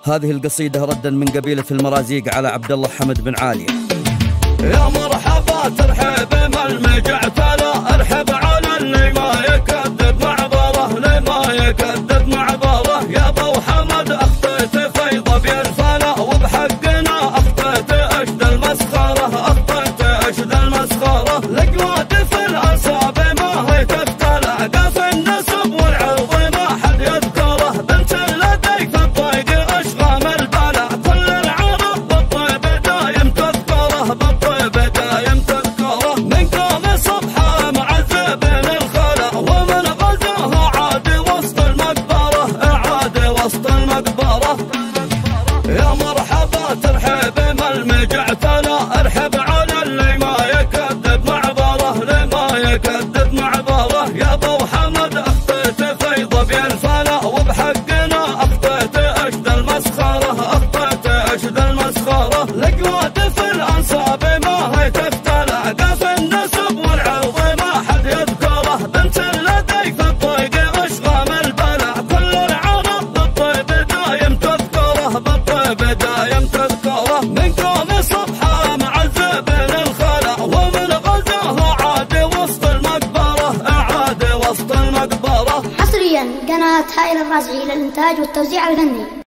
هذه القصيدة ردا من قبيلة المرازيق على عبد الله حمد بن عالية. يا مرحبا ترحب بالمجعتلة، ارحب على اللي ما يكذب معبره، اللي ما يكذب معبره. يا ابو حمد اخطيت فيض بينفلا، وبحقنا اخطيت اشد المسخره، اخطيت اشد المسخره. لقوات في الانصاب ما هي تختلع، قاف النسب والعرض ما حد يذكره. بنت لديك في الضيق اشغام البلع، كل العرب بالطيب دايم تذكره، بالطيب دايم تذكره. من قام صبحه معذب للخلع، ومن غزاه عاد وسط المقبره، عاد وسط المقبره. يا مرحبا ترحب بالمجعتلة، ارحب على اللي ما يكذب معبره، اللي ما يكذب معبره. يا ابو حمد اخطيت فيض بينفلا، وبحقنا اخطيت اشد المسخره، اخطيت اشد المسخره. لقوات في الانصاب ما هي تختلع، قاف النسب والعرض ما حد يذكره. بنت لديك في الضيق اشغام البلع، كل العرب بالطيب دايم تذكره، بالطيب دايم تذكره. من قوم صبحه معذب للخلع، ومن غزاه عاد وسط المقبره، عاد وسط المقبره. حصريا قناة هائل الرازعي للإنتاج والتوزيع الفني.